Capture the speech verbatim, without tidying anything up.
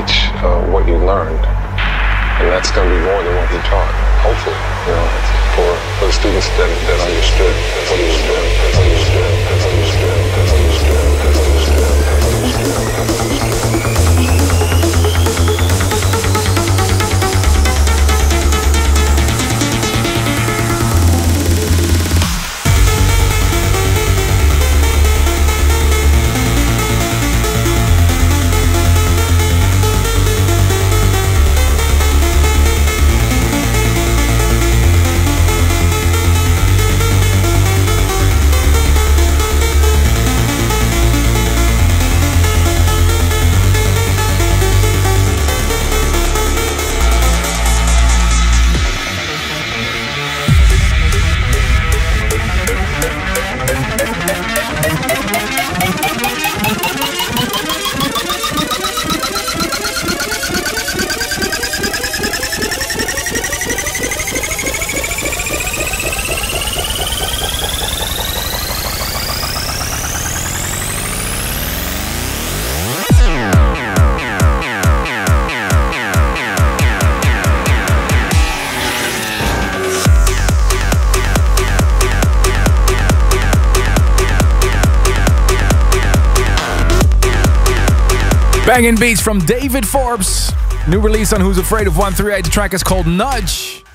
teach uh, what you learned, and that's going to be more than what he taught. Hopefully, you know, for for the students that that understood what he was doing, what he was doing, what he was doing, what he was doing, what he was doing, what he was doing, what he was doing. Banging beats from David Forbes. New release on Who's Afraid of one thirty-eight. The track is called Nudge.